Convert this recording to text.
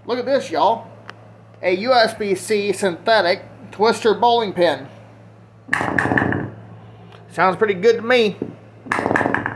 Look at this, y'all. A USB-C synthetic twister bowling pin. Sounds pretty good to me.